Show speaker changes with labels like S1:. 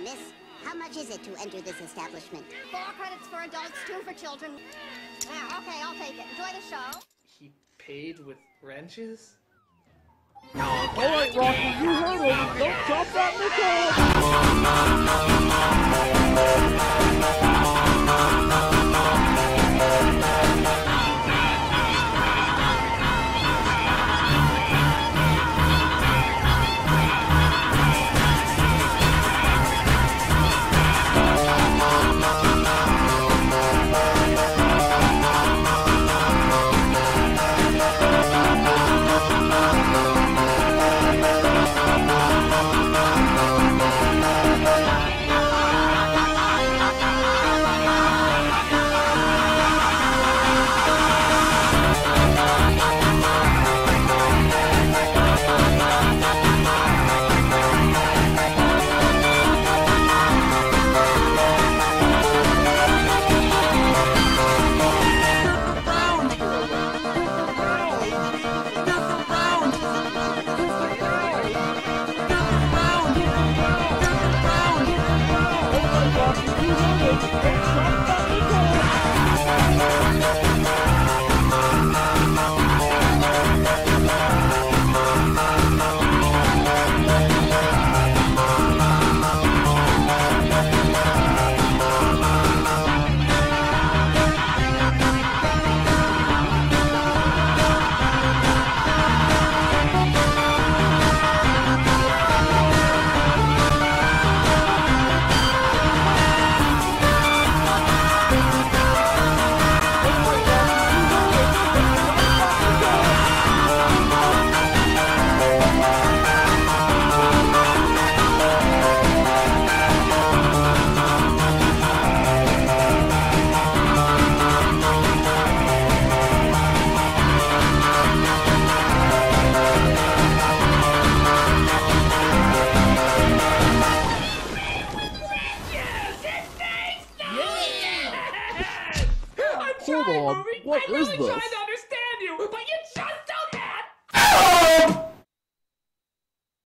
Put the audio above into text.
S1: miss. How much is it to enter this establishment?
S2: 4 credits for adults, 2 for children. Yeah, okay, I'll take it. Enjoy the show.
S3: He paid with wrenches?
S4: Alright, Rocky, you heard him. Don't drop that Hold on, what is this?